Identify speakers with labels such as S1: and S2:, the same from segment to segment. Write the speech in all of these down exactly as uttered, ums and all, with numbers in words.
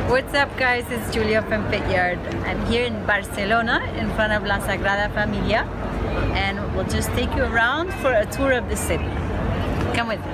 S1: What's up guys, it's Julia from Fityard. I'm here in Barcelona in front of La Sagrada Familia and we'll just take you around for a tour of the city. Come with me.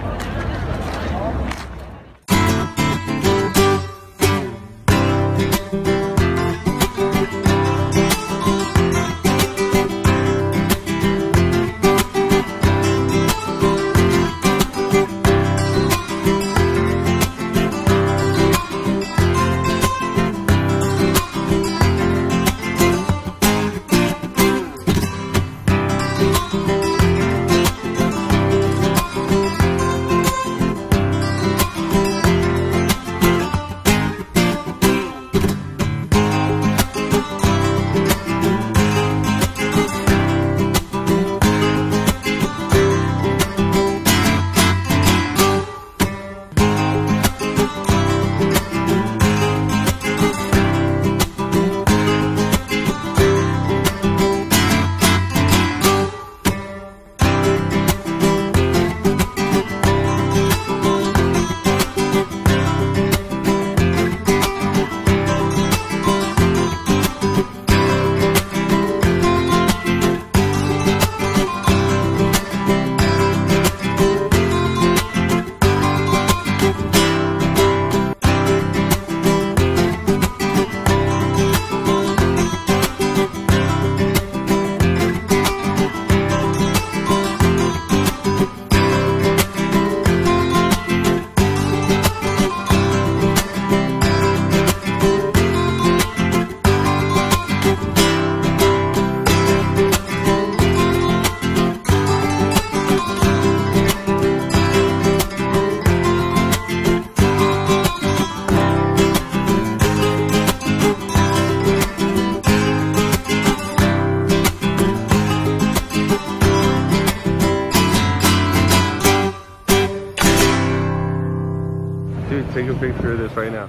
S2: Dude, take a picture of this right now.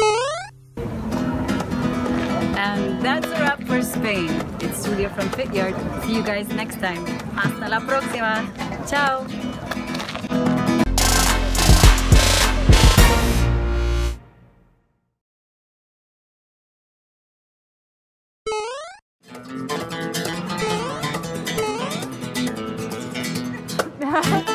S1: And that's a wrap for Spain. It's Julia from Fityard. See you guys next time. Hasta la próxima. Ciao.
S3: Ha ha ha!